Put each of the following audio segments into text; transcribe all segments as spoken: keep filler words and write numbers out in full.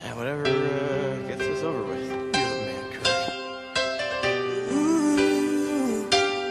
Yeah, whatever uh, gets this over with. You're the man, Curry. Ooh.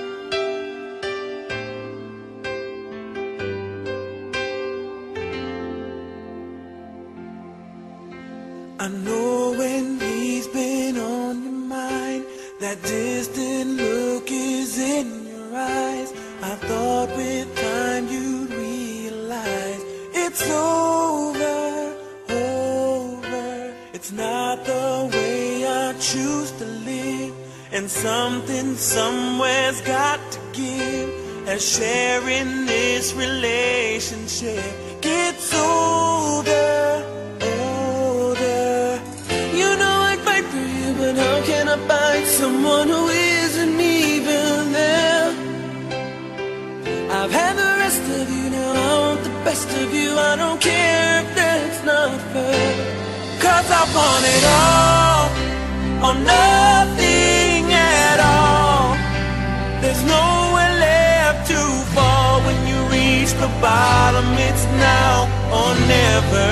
I know when he's been on your mind, that distant look is in your eyes. I thought with time you'd realize it's over, over. It's not the way I choose to live, and something somewhere's got to give, as sharing this relationship gets older, older. You know I'd fight for you, but how can I find someone who isn't even there? I've had the rest of you, now I want the best of you. I don't care if that's not fair, 'cause I want it all, or nothing at all. There's nowhere left to fall. When you reach the bottom, it's now or never.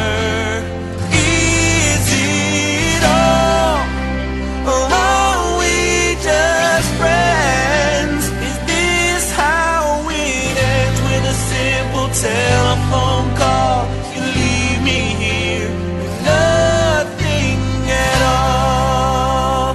Is it all, or are we just friends? Is this how it ends, with a simple telephone call? You leave me here with nothing at all.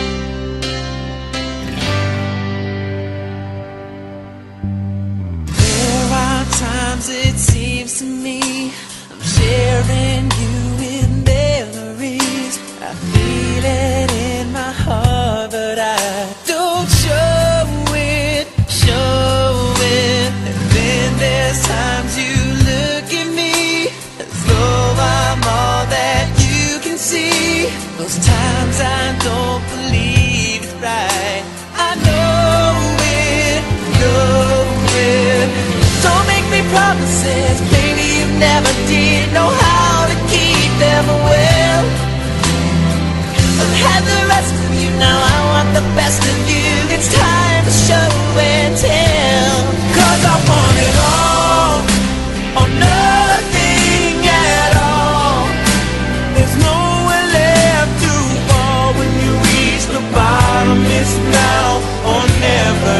There are times it seems to me I'm sharing you with memories. I feel it in my heart, but I don't show it, show it. And then there's times you look at me as though I'm all that you can see. Those times I don't believe it's right. I know it, know it. Don't make me promises, baby, you never did know how to keep them well. I've had the rest of you, now I want the best of you. It's time to show and tell, 'cause I want it all, or nothing at all. There's nowhere left to fall. When you reach the bottom, it's now or never.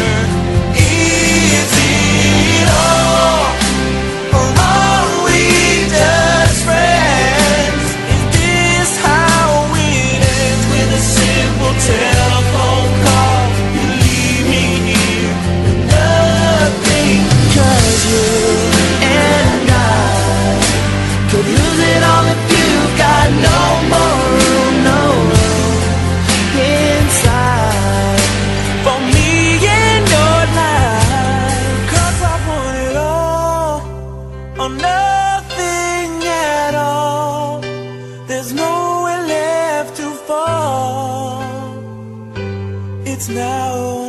Is it all, or are we just friends? Is this how it ends, with a simple telephone call? You leave me here with nothing, 'cause you and I could lose it all if you've got no more room, no room inside for me in your life. 'Cause I want it all, or nothing at all. There's nowhere left to fall. It's now